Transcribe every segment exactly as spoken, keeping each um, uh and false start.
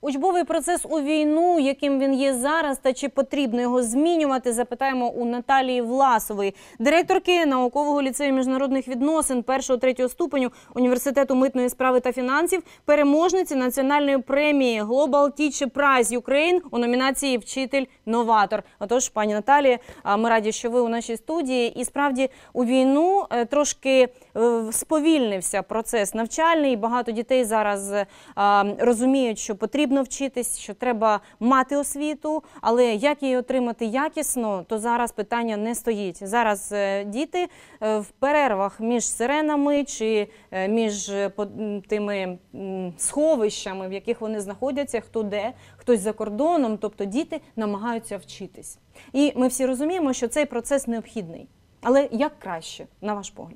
Учбовий процес у війну, яким він є зараз, та чи потрібно його змінювати, запитаємо у Наталії Власової, директорки наукового ліцею міжнародних відносин першого-третього ступеню Університету митної справи та фінансів, переможниці національної премії Global Teacher Prize Ukraine у номінації «Вчитель-новатор». Отож, пані Наталія, ми раді, що ви у нашій студії. І справді у війну трошки сповільнився процес навчальний. Багато дітей зараз розуміють, що потрібно вчитись, що треба мати освіту, але як її отримати якісно, то зараз питання не стоїть. Зараз діти в перервах між сиренами чи між тими сховищами, в яких вони знаходяться, хто де, хтось за кордоном, тобто діти намагаються вчитись. І ми всі розуміємо, що цей процес необхідний. Але як краще, на ваш погляд?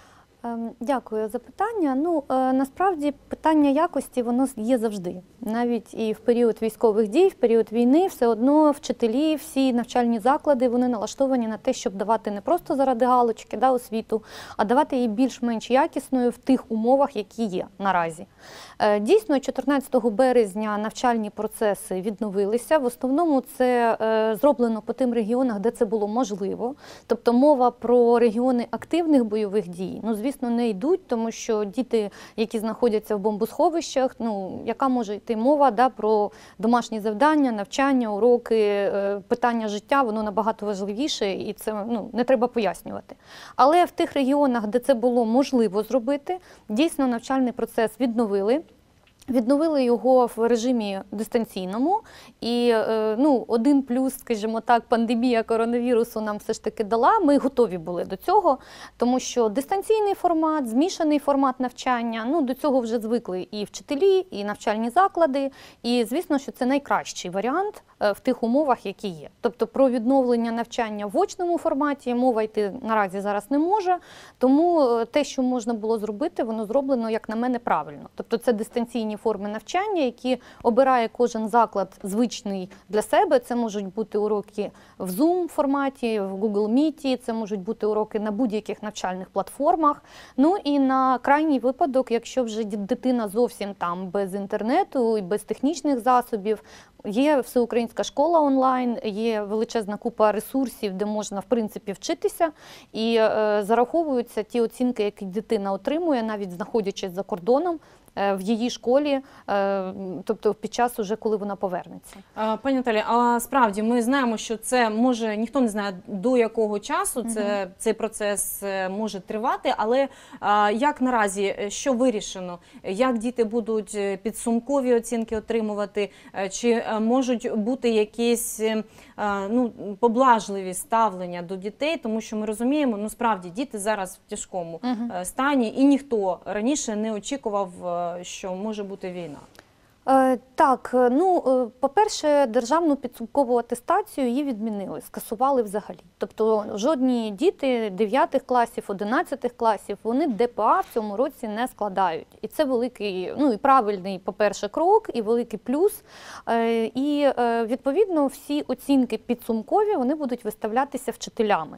Дякую за питання. Ну, насправді, питання якості, воно є завжди. Навіть і в період військових дій, в період війни, все одно вчителі, всі навчальні заклади, вони налаштовані на те, щоб давати не просто заради галочки, да, освіту, а давати її більш-менш якісною в тих умовах, які є наразі. Дійсно, чотирнадцятого березня навчальні процеси відновилися. В основному це зроблено по тим регіонах, де це було можливо. Тобто мова про регіони активних бойових дій, ну, звісно, не йдуть, тому що діти, які знаходяться в бомбосховищах, ну, яка може йти мова, да, про домашні завдання, навчання, уроки, питання життя, воно набагато важливіше, і це, ну, не треба пояснювати. Але в тих регіонах, де це було можливо зробити, дійсно навчальний процес відновили. Відновили його в режимі дистанційному, і ну, один плюс, скажімо так, пандемія коронавірусу нам все ж таки дала, ми готові були до цього, тому що дистанційний формат, змішаний формат навчання, ну, до цього вже звикли і вчителі, і навчальні заклади, і звісно, що це найкращий варіант в тих умовах, які є. Тобто про відновлення навчання в очному форматі мова йти наразі зараз не може, тому те, що можна було зробити, воно зроблено, як на мене, правильно. Тобто це дистанційні форми навчання, які обирає кожен заклад звичний для себе. Це можуть бути уроки в Zoom форматі, в Google Meet, це можуть бути уроки на будь-яких навчальних платформах. Ну і на крайній випадок, якщо вже дитина зовсім там без інтернету і без технічних засобів, є всеукраїнська школа онлайн, є величезна купа ресурсів, де можна, в принципі, вчитися, і е, зараховуються ті оцінки, які дитина отримує, навіть знаходячись за кордоном, в її школі, тобто під час уже, коли вона повернеться. Пані Наталі, а справді ми знаємо, що це може, ніхто не знає до якого часу це, угу. цей процес може тривати, але як наразі, що вирішено? Як діти будуть підсумкові оцінки отримувати? Чи можуть бути якісь ну, поблажливі ставлення до дітей? Тому що ми розуміємо, ну справді діти зараз в тяжкому угу. стані, і ніхто раніше не очікував, що може бути війна. Так, ну, по-перше, державну підсумкову атестацію її відмінили, скасували взагалі. Тобто жодні діти дев'ятих класів, одинадцятих класів, вони ДПА в цьому році не складають. І це великий, ну і правильний, по-перше, крок, і великий плюс. І, відповідно, всі оцінки підсумкові, вони будуть виставлятися вчителями.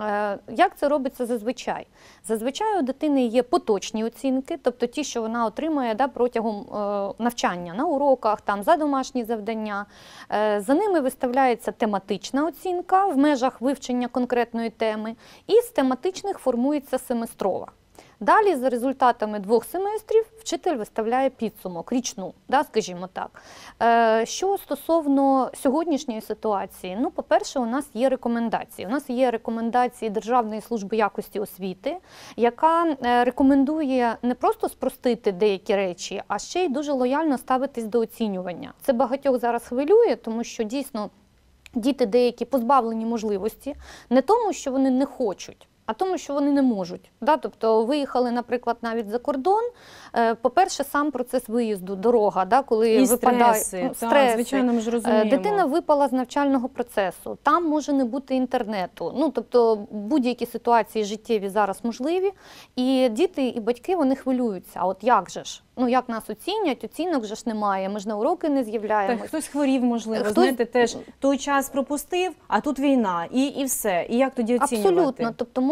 Як це робиться зазвичай? Зазвичай у дитини є поточні оцінки, тобто ті, що вона отримує, да, протягом е, навчання на уроках, там, за домашні завдання. Е, за ними виставляється тематична оцінка в межах вивчення конкретної теми, і з тематичних формується семестрова. Далі, за результатами двох семестрів, вчитель виставляє підсумок, річну, да, скажімо так. Е, що стосовно сьогоднішньої ситуації, ну, по-перше, у нас є рекомендації. У нас є рекомендації Державної служби якості освіти, яка рекомендує не просто спростити деякі речі, а ще й дуже лояльно ставитись до оцінювання. Це багатьох зараз хвилює, тому що дійсно діти деякі позбавлені можливості, не тому, що вони не хочуть, а тому, що вони не можуть. Да? Тобто виїхали, наприклад, навіть за кордон. По-перше, сам процес виїзду, дорога, да? Коли і випадає стреси. Ну, Та, стреси. Звичайно, ми ж розуміємо. Дитина випала з навчального процесу, там може не бути інтернету. Ну, тобто будь-які ситуації життєві зараз можливі. І діти, і батьки, вони хвилюються. А от як же ж? Ну, як нас оцінять? Оцінок же ж немає, ми ж на уроки не з'являємось. Так, хтось хворів, можливо, хтось... знаєте, теж той час пропустив, а тут війна, і, і все. І як тоді оцінювати? Абсолютно. Тобто може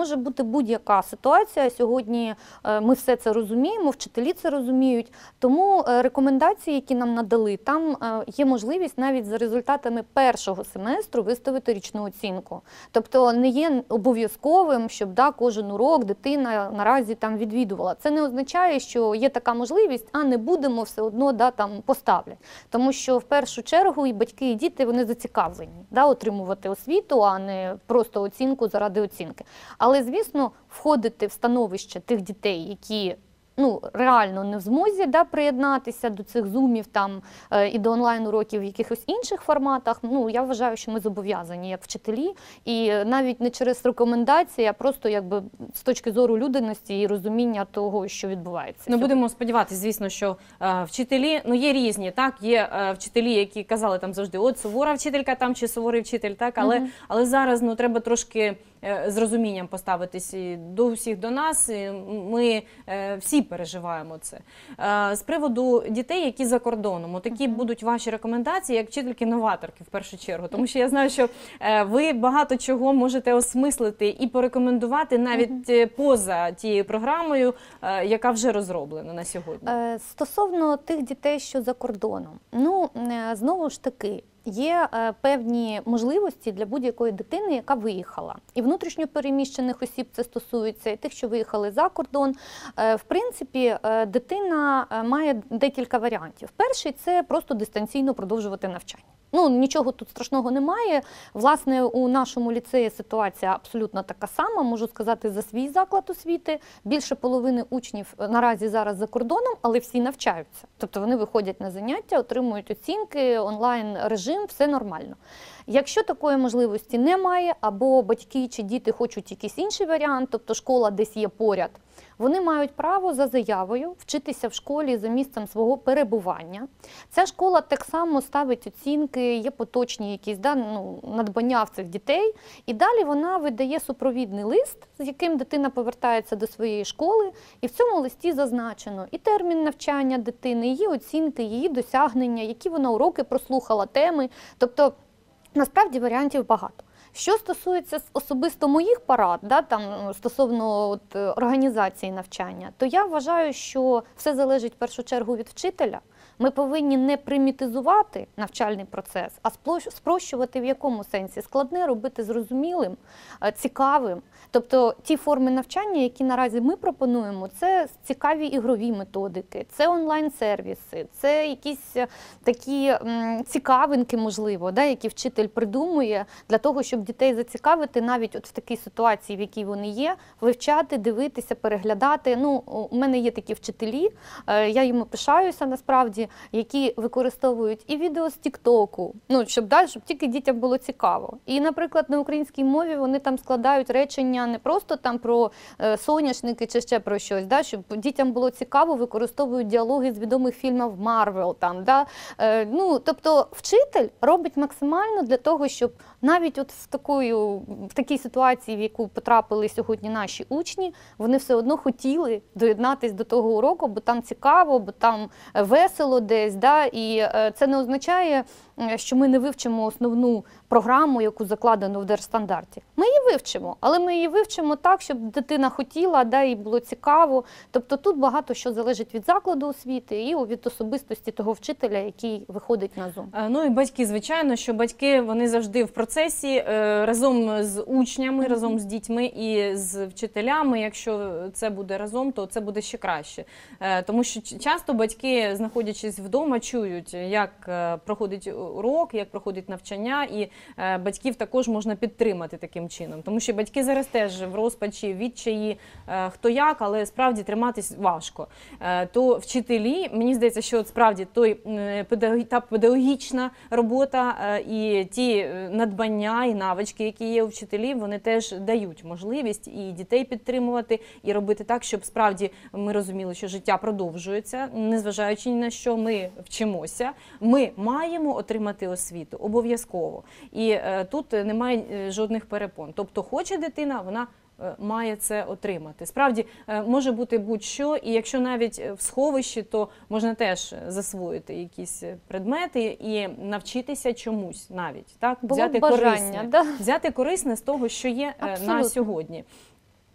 може бути будь-яка ситуація. Сьогодні ми все це розуміємо, вчителі це розуміють. Тому рекомендації, які нам надали, там є можливість навіть за результатами першого семестру виставити річну оцінку. Тобто не є обов'язковим, щоб да, кожен урок дитина наразі там відвідувала. Це не означає, що є така можливість, а не будемо все одно да, там поставлять. Тому що в першу чергу і батьки, і діти вони зацікавлені да, отримувати освіту, а не просто оцінку заради оцінки. Але, звісно, входити в становище тих дітей, які ну, реально не в змозі да, приєднатися до цих зумів там, е, і до онлайн-уроків в якихось інших форматах, ну, я вважаю, що ми зобов'язані як вчителі, і навіть не через рекомендації, а просто якби з точки зору людяності і розуміння того, що відбувається. Ну, будемо сподіватися, звісно, що е, вчителі, ну, є різні, так, є е, вчителі, які казали там завжди, от сувора вчителька там чи суворий вчитель, так, але, угу. але зараз, ну, треба трошки з розумінням поставитись і до всіх, до нас. І ми е, всі переживаємо це. Е, з приводу дітей, які за кордоном, отакі uh-huh. будуть ваші рекомендації, як вчительки-новаторки в першу чергу. Тому що я знаю, що е, ви багато чого можете осмислити і порекомендувати навіть uh-huh. поза тією програмою, е, яка вже розроблена на сьогодні. Е, стосовно тих дітей, що за кордоном, ну, е, знову ж таки, є е, певні можливості для будь-якої дитини, яка виїхала. І внутрішньо переміщених осіб це стосується, і тих, що виїхали за кордон. Е, в принципі, е, дитина е, має декілька варіантів. Перший – це просто дистанційно продовжувати навчання. Ну, нічого тут страшного немає. Власне, у нашому ліцеї ситуація абсолютно така сама. Можу сказати за свій заклад освіти. Більше половини учнів наразі зараз за кордоном, але всі навчаються. Тобто вони виходять на заняття, отримують оцінки, онлайн-режим, все нормально. Якщо такої можливості немає, або батьки чи діти хочуть якийсь інший варіант, тобто школа десь є поряд, вони мають право за заявою вчитися в школі за місцем свого перебування. Ця школа так само ставить оцінки, є поточні якісь да, ну, надбання в цих дітей. І далі вона видає супровідний лист, з яким дитина повертається до своєї школи. І в цьому листі зазначено і термін навчання дитини, її оцінки, її досягнення, які вона уроки прослухала, теми. Тобто, насправді варіантів багато. Що стосується особисто моїх порад, да, там, стосовно от, організації навчання, то я вважаю, що все залежить в першу чергу від вчителя. Ми повинні не примітизувати навчальний процес, а спрощувати в якому сенсі? Складне робити зрозумілим, цікавим. Тобто ті форми навчання, які наразі ми пропонуємо, це цікаві ігрові методики, це онлайн-сервіси, це якісь такі м, цікавинки, можливо, да, які вчитель придумує для того, щоб дітей зацікавити навіть от в такій ситуації, в якій вони є, вивчати, дивитися, переглядати. Ну, у мене є такі вчителі, я їм пишаюся насправді, які використовують і відео з тіктоку, ну, щоб, да, щоб тільки дітям було цікаво. І, наприклад, на українській мові вони там складають речення не просто там про е, соняшники чи ще про щось, да, щоб дітям було цікаво, використовують діалоги з відомих фільмів Марвел. Там, да. е, ну, тобто вчитель робить максимально для того, щоб навіть от в, такою, в такій ситуації, в яку потрапили сьогодні наші учні, вони все одно хотіли доєднатися до того уроку, бо там цікаво, бо там весело десь, да, і це не означає, що ми не вивчимо основну програму, яку закладено в держстандарті. Ми її вивчимо, але ми її вивчимо так, щоб дитина хотіла, да, їй було цікаво. Тобто тут багато що залежить від закладу освіти і від особистості того вчителя, який виходить на Zoom. Ну і батьки, звичайно, що батьки, вони завжди в процесі разом з учнями, mm-hmm. разом з дітьми і з вчителями. Якщо це буде разом, то це буде ще краще. Тому що часто батьки, знаходячись вдома, чують, як проходить урок, як проходить навчання, і е, батьків також можна підтримати таким чином. Тому що батьки зараз теж в розпачі, відчаї, е, хто як, але справді триматись важко. Е, то вчителі, мені здається, що от справді той, е, педагог, та педагогічна робота е, і ті надбання і навички, які є у вчителів, вони теж дають можливість і дітей підтримувати, і робити так, щоб справді ми розуміли, що життя продовжується, незважаючи ні на що ми вчимося. Ми маємо отримати освіту, обов'язково. І е, тут немає е, жодних перепон. Тобто хоче дитина, вона е, має це отримати. Справді, е, може бути будь-що, і якщо навіть в сховищі, то можна теж засвоїти якісь предмети і навчитися чомусь навіть. Так? Було взяти бажання, корисне, да? взяти корисне з того, що є е, на сьогодні.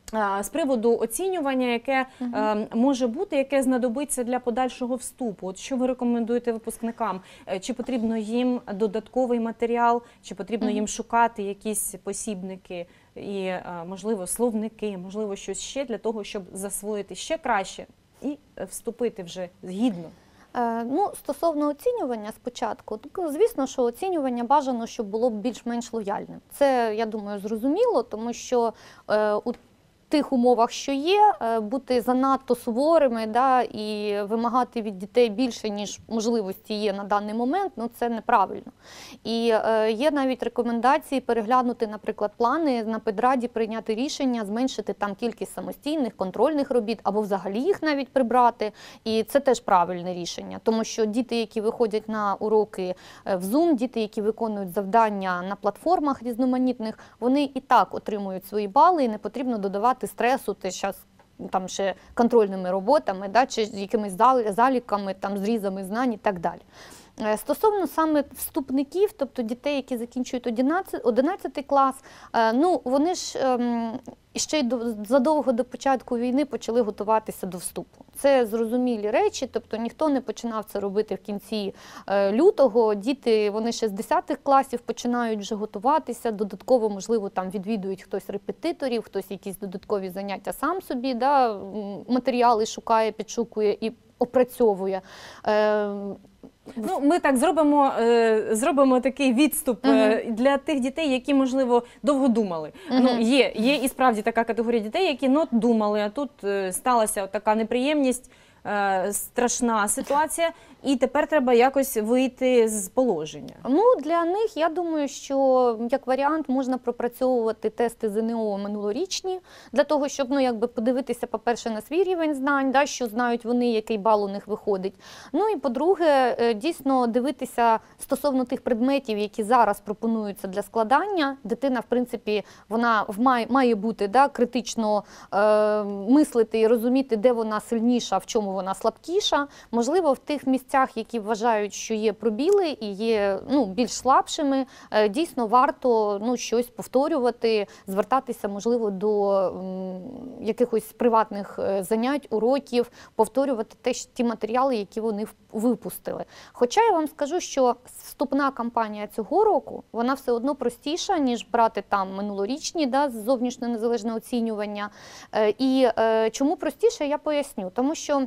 з приводу оцінювання, яке Мгм. е, може бути, яке знадобиться для подальшого вступу. От що ви рекомендуєте випускникам? Е, Чи потрібно їм додатковий матеріал, чи потрібно Мгм. їм шукати якісь посібники і, е, можливо, словники, можливо, щось ще для того, щоб засвоїти ще краще і е, вступити вже гідно? Е, Ну, стосовно оцінювання спочатку, то, звісно, що оцінювання бажано, щоб було б більш-менш лояльним. Це, я думаю, зрозуміло, тому що е, у тих умовах, що є, е, бути занадто суворими, да, і вимагати від дітей більше, ніж можливості є на даний момент, ну це неправильно. І е, є навіть рекомендації переглянути, наприклад, плани на педраді, прийняти рішення, зменшити там кількість самостійних контрольних робіт або взагалі їх навіть прибрати. І це теж правильне рішення, тому що діти, які виходять на уроки е, в Zoom, діти, які виконують завдання на платформах різноманітних, вони і так отримують свої бали, і не потрібно додавати стресу, ти зараз там ще контрольними роботами, да, чи якимись зал- заліками, там, зрізами знань і так далі. Е, Стосовно саме вступників, тобто дітей, які закінчують одинадцятий клас, е, ну, вони ж ем, ще й до- задовго до початку війни почали готуватися до вступу. Це зрозумілі речі, тобто ніхто не починав це робити в кінці е, лютого. Діти, вони ще з десятих класів починають вже готуватися, додатково, можливо, там відвідують хтось репетиторів, хтось якісь додаткові заняття сам собі, да, м, матеріали шукає, підшукує і опрацьовує. Е, Ну, ми так зробимо, е, зробимо такий відступ е, для тих дітей, які, можливо, довго думали. Мгм. Ну, є, є і справді така категорія дітей, які ну, думали, а тут е, сталася така неприємність, е, страшна ситуація, і тепер треба якось вийти з положення. Ну, для них, я думаю, що як варіант можна пропрацьовувати тести ЗНО минулорічні, для того, щоб ну, якби подивитися, по-перше, на свій рівень знань, да, що знають вони, який бал у них виходить. Ну і по-друге, е, дійсно дивитися стосовно тих предметів, які зараз пропонуються для складання. Дитина, в принципі, вона має, має бути да, критично е, мислити і розуміти, де вона сильніша, в чому вона слабкіша. Можливо, в тих місцях, які вважають, що є пробіли і є ну, більш слабшими, е, дійсно варто ну, щось повторювати, звертатися, можливо, до м, якихось приватних е, занять, уроків, повторювати те, що- ті матеріали, які вони в- випустили. Хоча я вам скажу, що вступна кампанія цього року, вона все одно простіша, ніж брати там минулорічні, да, зовнішнє незалежне оцінювання. Е, І е, чому простіше, я поясню. Тому що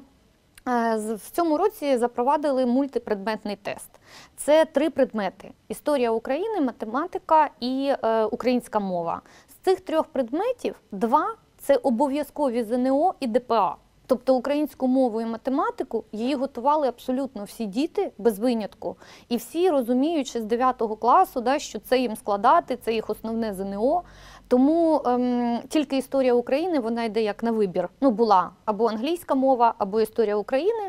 Е, з- в цьому році запровадили мультипредметний тест. Це три предмети: історія України, математика і е, українська мова. З цих трьох предметів два – це обов'язкові ЗНО і ДПА. Тобто українську мову і математику її готували абсолютно всі діти, без винятку. І всі розуміють ще з дев'ятого класу, да, що це їм складати, це їх основне ЗНО. Тому ем, тільки історія України, вона йде як на вибір. Ну, була або англійська мова, або історія України.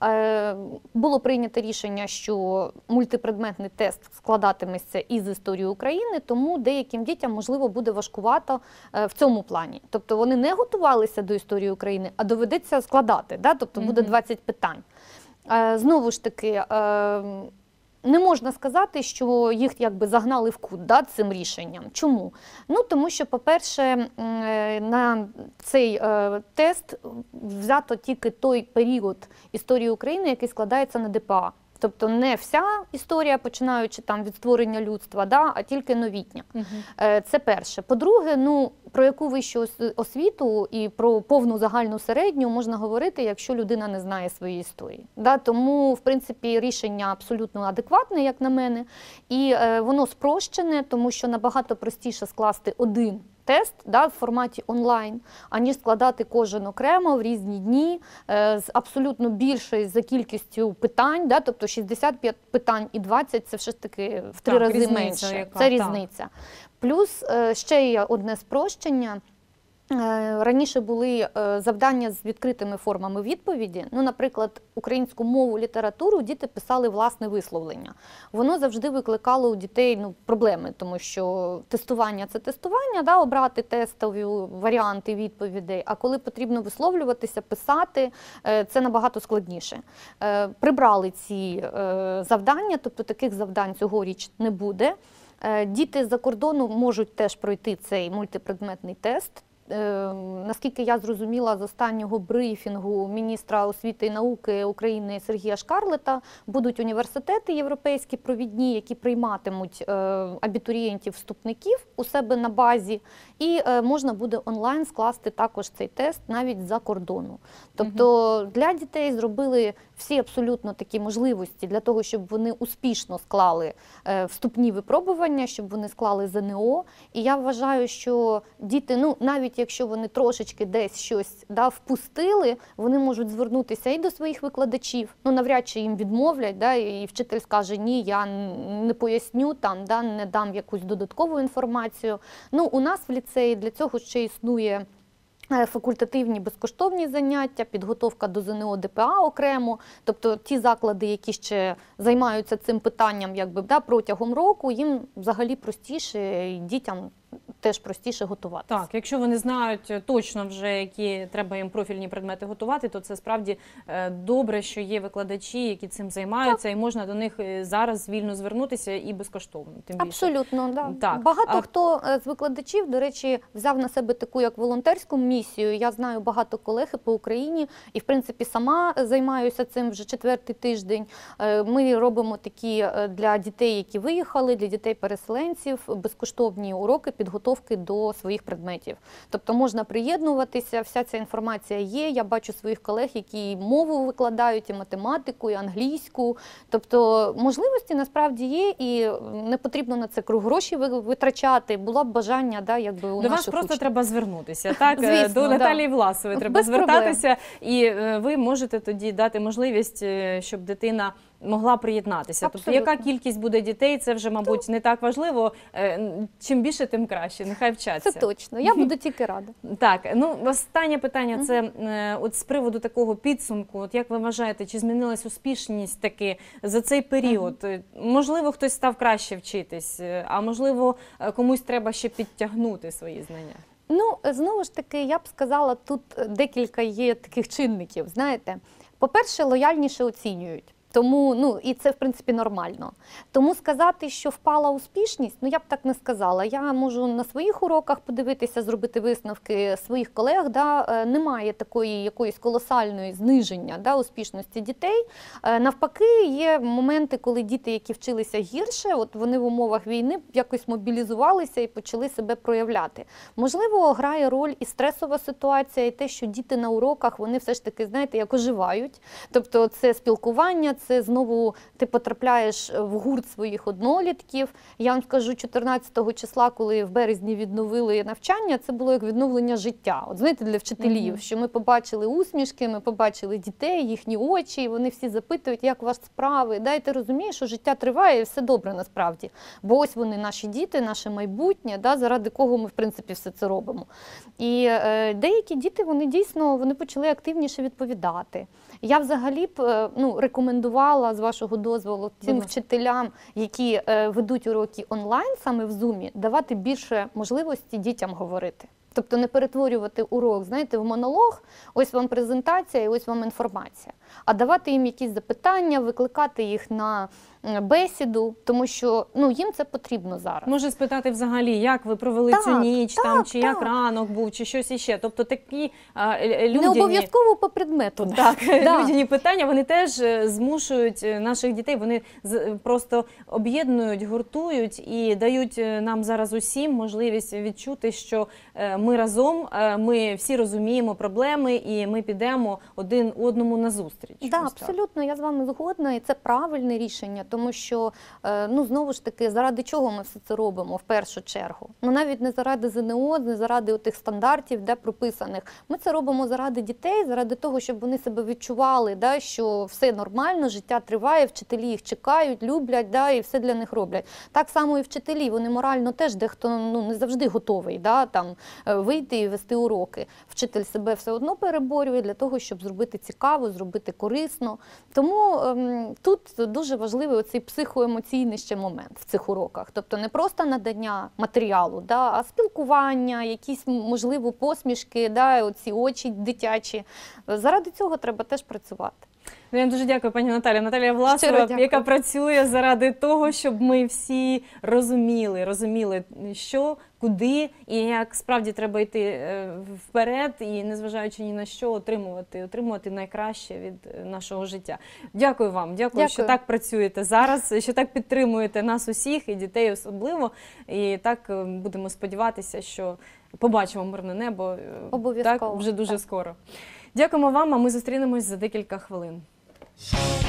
Е, було прийнято рішення, що мультипредметний тест складатиметься із історії України, тому деяким дітям, можливо, буде важкувато е, в цьому плані. Тобто вони не готувалися до історії України, а доведеться складати, да? Тобто буде Мгм. двадцять питань. Е, знову ж таки, е, не можна сказати, що їх якби загнали в кут, да, цим рішенням. Чому? Ну, тому що, по-перше, м, е, на цей е, тест взято тільки той період історії України, який складається на ДПА. Тобто не вся історія, починаючи там від створення людства, да, а тільки новітня. Е, Це перше. По-друге, ну, про яку вищу ос- освіту і про повну загальну середню можна говорити, якщо людина не знає своєї історії. Да? Тому, в принципі, рішення абсолютно адекватне, як на мене, і е, воно спрощене, тому що набагато простіше скласти один тест, да, в форматі онлайн, аніж складати кожен окремо в різні дні е, з абсолютно більшою за кількістю питань, да, тобто шістдесят п'ять питань і двадцять – це все ж таки в три Так, рази різниця менше. яка, Це так. різниця. Плюс е, ще є одне спрощення. Е, Раніше були е, завдання з відкритими формами відповіді. Ну, наприклад, українську мову, літературу діти писали власне висловлення. Воно завжди викликало у дітей ну, проблеми, тому що тестування – це тестування, да, обрати тестові варіанти відповідей, а коли потрібно висловлюватися, писати, е, це набагато складніше. Е, Прибрали ці е, завдання, тобто таких завдань цьогоріч не буде. Е, Діти з-за кордону можуть теж пройти цей мультипредметний тест. е, наскільки я зрозуміла з останнього брифінгу міністра освіти і науки України Сергія Шкарлета, будуть університети європейські провідні, які прийматимуть е, абітурієнтів-вступників у себе на базі, і е, можна буде онлайн скласти також цей тест навіть за кордону. Тобто угу. для дітей зробили всі абсолютно такі можливості для того, щоб вони успішно склали е, вступні випробування, щоб вони склали ЗНО. І я вважаю, що діти, ну навіть якщо вони трошечки десь щось да, впустили, вони можуть звернутися і до своїх викладачів. Ну навряд чи їм відмовлять, да, і вчитель скаже, ні, я не поясню, там, да, не дам якусь додаткову інформацію. Ну, у нас в ліцеї для цього ще існує факультативні безкоштовні заняття, підготовка до ЗНО ДПА окремо. Тобто ті заклади, які ще займаються цим питанням якби, да, протягом року, їм взагалі простіше, і дітям теж простіше готуватися. Так, якщо вони знають точно вже, які треба їм профільні предмети готувати, то це справді добре, що є викладачі, які цим займаються, так. і можна до них зараз вільно звернутися і безкоштовно. Тим більше. Абсолютно, да. так. Багато а... хто з викладачів, до речі, взяв на себе таку як волонтерську місію. Я знаю багато колег по Україні і, в принципі, сама займаюся цим вже четвертий тиждень. Ми робимо такі для дітей, які виїхали, для дітей-переселенців, безкоштовні уроки підготовки до своїх предметів. Тобто можна приєднуватися, вся ця інформація є. Я бачу своїх колег, які і мову викладають, і математику, і англійську. Тобто можливості насправді є, і не потрібно на це гроші витрачати. Було б бажання, да, якби у до наших вас просто учнів. Треба звернутися. Так, Звісно, до Наталії да. Власової треба Без звертатися, проблем. І ви можете тоді дати можливість, щоб дитина могла приєднатися. Тобто, яка кількість буде дітей, це вже, мабуть, так. не так важливо. Чим більше, тим краще. Нехай вчаться. Це точно. Я буду тільки рада. Так, ну, останнє питання, це mm-hmm. от з приводу такого підсумку. От як ви вважаєте, чи змінилась успішність таки за цей період? Mm-hmm. Можливо, хтось став краще вчитись, а можливо, комусь треба ще підтягнути свої знання? Ну, знову ж таки, я б сказала, тут декілька є таких чинників, знаєте. По-перше, лояльніше оцінюють. Тому, ну, і це, в принципі, нормально. Тому сказати, що впала успішність, ну, я б так не сказала. Я можу на своїх уроках подивитися, зробити висновки своїх колег, да, немає такої якоїсь колосальної зниження, да, успішності дітей. Навпаки, є моменти, коли діти, які вчилися гірше, от вони в умовах війни якось мобілізувалися і почали себе проявляти. Можливо, грає роль і стресова ситуація, і те, що діти на уроках, вони все ж таки, знаєте, як оживають. Тобто це спілкування, це знову ти потрапляєш в гурт своїх однолітків. Я вам скажу, чотирнадцятого числа, коли в березні відновили навчання, це було як відновлення життя. От знаєте, для вчителів, mm-hmm. що ми побачили усмішки, ми побачили дітей, їхні очі, і вони всі запитують, як у вас справи. Да, і ти розумієш, що життя триває, і все добре насправді. Бо ось вони, наші діти, наше майбутнє, да, заради кого ми, в принципі, все це робимо. І е, деякі діти, вони дійсно вони почали активніше відповідати. Я взагалі б ну, рекомендувала, з вашого дозволу, тим вчителям, які е, ведуть уроки онлайн, саме в Zoom, давати більше можливості дітям говорити. Тобто не перетворювати урок, знаєте, в монолог, ось вам презентація і ось вам інформація. А давати їм якісь запитання, викликати їх на бесіду, тому що ну, їм це потрібно зараз. Може спитати взагалі, як ви провели так, цю ніч, так, там, чи так. як ранок був, чи щось іще. Тобто такі а, людяні... Не обов'язково по предмету. Так, да. людяні питання, вони теж змушують наших дітей, вони просто об'єднують, гуртують і дають нам зараз усім можливість відчути, що ми разом, ми всі розуміємо проблеми і ми підемо один одному назустріч. Так, да, абсолютно, я з вами згодна, і це правильне рішення, тому що, ну, знову ж таки, заради чого ми все це робимо в першу чергу? Ну, навіть не заради ЗНО, не заради тих стандартів, де прописаних. Ми це робимо заради дітей, заради того, щоб вони себе відчували, да, що все нормально, життя триває, вчителі їх чекають, люблять, да, і все для них роблять. Так само і вчителі, вони морально теж дехто ну, не завжди готовий, да, там, вийти і вести уроки. Вчитель себе все одно переборює для того, щоб зробити цікаво, зробити корисно. Тому ем, тут дуже важливий оцей психоемоційний ще момент в цих уроках. Тобто не просто надання матеріалу, да, а спілкування, якісь, можливо, посмішки, да, оці очі дитячі. Заради цього треба теж працювати. Я вам дуже дякую, пані Наталя. Наталія Власова, яка працює заради того, щоб ми всі розуміли, розуміли, що куди і як справді треба йти е, вперед і, незважаючи ні на що, отримувати, отримувати найкраще від нашого життя. Дякую вам, дякую, Дякую. що так працюєте зараз, що так підтримуєте нас усіх і дітей особливо. І так е, будемо сподіватися, що побачимо мирне небо е, так, Обов'язково. вже дуже Так. скоро. Дякуємо вам, а ми зустрінемось за декілька хвилин.